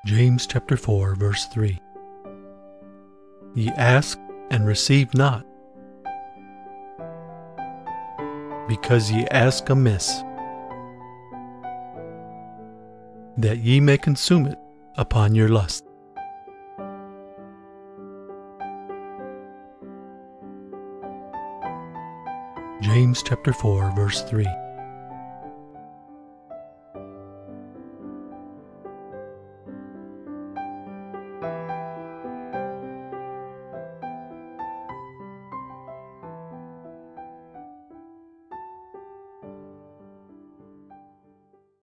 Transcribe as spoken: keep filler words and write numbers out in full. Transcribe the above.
James chapter four, verse three. Ye ask and receive not, because ye ask amiss, that ye may consume it upon your lust. James chapter four, verse three.